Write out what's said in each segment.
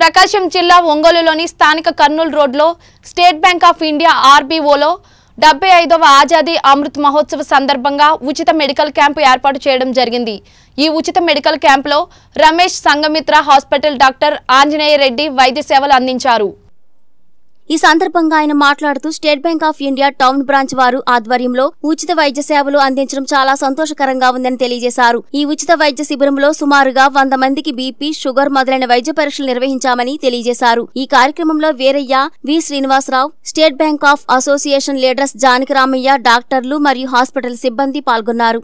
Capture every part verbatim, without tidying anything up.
ప్రకాశం జిల్లా ఒంగోలులోని స్థానిక కర్నూలు రోడ్లో స్టేట్ బ్యాంక్ ఆఫ్ ఇండియా ఆర్బీఓలో డెబ్బై ఐదవ ఆజాదీ అమృత్ మహోత్సవ సందర్భంగా ఉచిత మెడికల్ క్యాంపు ఏర్పాటు చేయడం జరిగింది। ఈ ఉచిత మెడికల్ క్యాంపులో రమేష్ సంగమిత్ర హాస్పిటల్ డాక్టర్ ఆంజనేయ రెడ్డి వైద్య సేవలు అందించారు। ఈ సందర్భంగా ఆయన మాట్లాడుతూ state bank of India town branch వారు ఆధ్వర్యంలో ఉచిత వైద్య సేవలు అందించడం చాలా సంతోషకరంగా ఉందని తెలియజేశారు। ఈ ఉచిత వైద్య శిబిరంలో సుమారుగా వంద మందికి బీపీ, షుగర్ మొదలైన వైద్య పరీక్షలు నిర్వహించామని తెలియజేశారు। ఈ కార్యక్రమంలో Veeraiah, V Srinivasa Rao, state bank of association leaders Janaki Ramaiah, డాక్టర్లు మరియు హాస్పిటల్ సిబ్బంది పాల్గొన్నారు।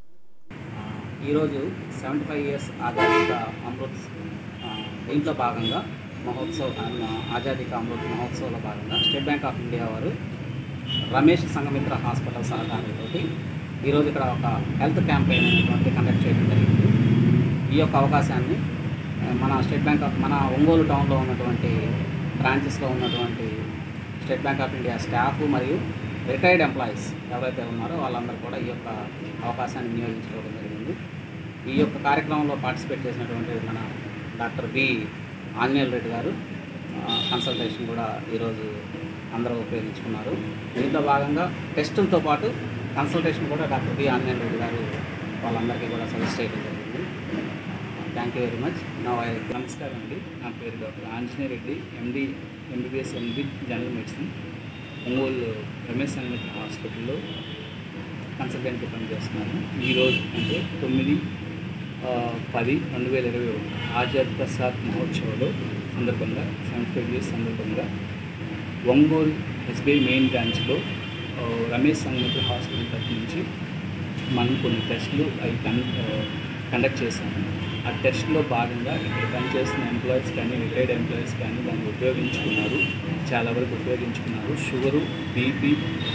ఈరోజు సెవెంటీ ఫైవ్ ఇయర్స్ ఆజాదీ కా అమృత్ దీంట్లో భాగంగా మహోత్సవ్ ఆజాదీ కా అమృత్ మహోత్సవంలో భాగంగా స్టేట్ బ్యాంక్ ఆఫ్ ఇండియా వారు రమేష్ సంగమిత్ర హాస్పిటల్ సహకారంతో ఈరోజు ఇక్కడ ఒక హెల్త్ క్యాంపెయిన్ అనేటువంటి కండక్ట్ చేయడం జరిగింది। ఈ యొక్క అవకాశాన్ని మన స్టేట్ బ్యాంక్ ఆఫ్ మన ఒంగోలు టౌన్లో ఉన్నటువంటి బ్రాంచెస్లో ఉన్నటువంటి state bank of India staff మరియు రిటైర్డ్ ఎంప్లాయీస్ ఎవరైతే ఉన్నారో వాళ్ళందరూ కూడా ఈ యొక్క అవకాశాన్ని వినియోగించుకోవడం జరిగింది। ఈ యొక్క కార్యక్రమంలో పార్టిసిపేట్ చేసినటువంటి మన డాక్టర్ బి ఆంజనేయ రెడ్డి గారు కన్సల్టేషన్ కూడా ఈరోజు అందరూ ఉపయోగించుకున్నారు। దీంట్లో భాగంగా టెస్టులతో పాటు కన్సల్టేషన్ కూడా డాక్టర్ బి ఆంజనేయ రెడ్డి గారు వాళ్ళందరికీ కూడా సజెస్ట్ చేయడం జరిగింది। Thank you very much. నా నమస్కారం అండి, నా పేరు doctor Anjaneya Reddy, MD MBBS MD general medicine, Ongole Ramesh Sangamitra హాస్పిటల్లో కన్సల్టెంట్గా పనిచేస్తున్నాను। ఈరోజు అంటే తొమ్మిది పది రెండు వేల ఇరవై ఒకటి ఆజాద్ ప్రసాద్ మహోత్సవంలో సందర్భంగా సెవెంటీ ఫైవ్ ఇయర్స్ సందర్భంగా ఒంగోలు ఎస్బీఐ మెయిన్ బ్రాంచ్లో రమేష్ సంగమిత్ర హాస్పిటల్ తరఫు నుంచి మనం కొన్ని టెస్టులు అవి కన్ కండక్ట్ చేశాము। ఆ టెస్ట్లో భాగంగా ఇక్కడ పనిచేస్తున్న ఎంప్లాయీస్ కానీ రిటైర్డ్ ఎంప్లాయీస్ కానీ దాన్ని ఉపయోగించుకున్నారు, చాలా వరకు ఉపయోగించుకున్నారు। షుగరు, బీపీ,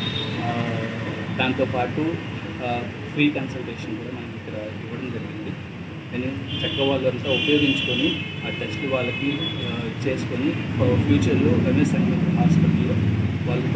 దాంతోపాటు ఫ్రీ కన్సల్టేషన్ కూడా మనం ఇక్కడ ఇవ్వడం జరిగింది। నేను చక్కగా వాళ్ళంతా ఉపయోగించుకొని ఆ టెస్ట్లు వాళ్ళకి చేసుకొని ఫ్యూచర్లో రమేష్ సంగమిత్ర హాస్పిటల్లో వాళ్ళు